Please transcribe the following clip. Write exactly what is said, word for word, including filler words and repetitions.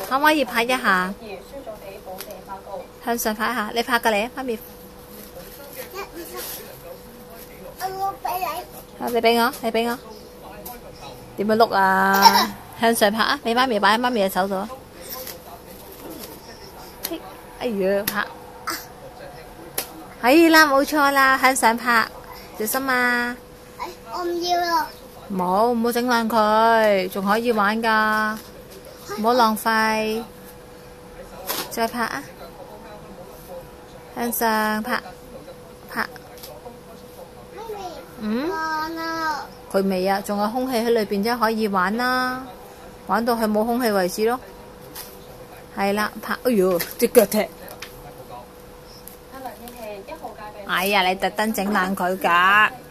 可唔可以拍一下？向上拍一下，你拍過嚟啊，媽咪。 我俾你。 啊，你俾我，你俾我。點樣碌啊？向上拍啊！俾媽咪擺喺媽咪嘅手度啊！哎呀，拍。係啦，冇錯啦，向上拍，小心啊！ 我唔要咯。 冇，唔好整爛佢，仲可以玩㗎，唔好浪費。再拍啊！向上拍，拍。嗯？佢未啊，仲有空氣喺裏邊啫，可以玩啦，玩到佢冇空氣為止咯。係啦，拍，哎呦，隻腳踢。哎呀，你特登整爛佢㗎！